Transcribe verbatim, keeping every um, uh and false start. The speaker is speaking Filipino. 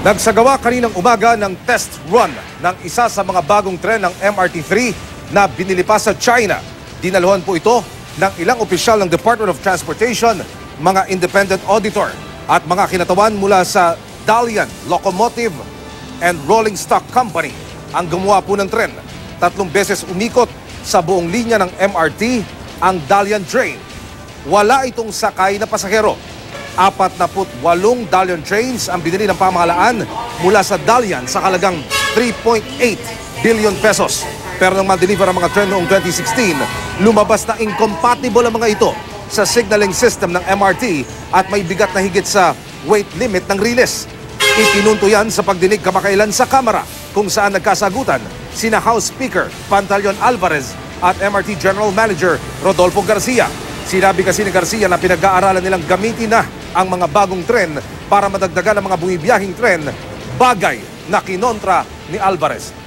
Nagsagawa kaninang umaga ng test run ng isa sa mga bagong tren ng M R T three na binili pa sa China. Dinaluhan po ito ng ilang opisyal ng Department of Transportation, mga independent auditor at mga kinatawan mula sa Dalian Locomotive and Rolling Stock Company ang gumawa po ng tren. Tatlong beses umikot sa buong linya ng M R T ang Dalian train. Wala itong sakay na pasahero. Apat na put walong Dalian trains ang binili ng pamahalaan mula sa Dalian sa halagang three point eight billion pesos. Pero nang ma-deliver ang mga tren noong twenty sixteen, lumabas na incompatible ang mga ito sa signaling system ng M R T at may bigat na higit sa weight limit ng riles. Ipinunto yan sa pagdinig kamakailan sa Kamara kung saan nagkasagutan sina House Speaker Pantaleon Alvarez at M R T General Manager Rodolfo Garcia. Sinabi kasi ni Garcia na pinag-aaralan nilang gamitin na ang mga bagong tren para madagdagan ang mga bumibiyahing tren, bagay na kinontra ni Alvarez.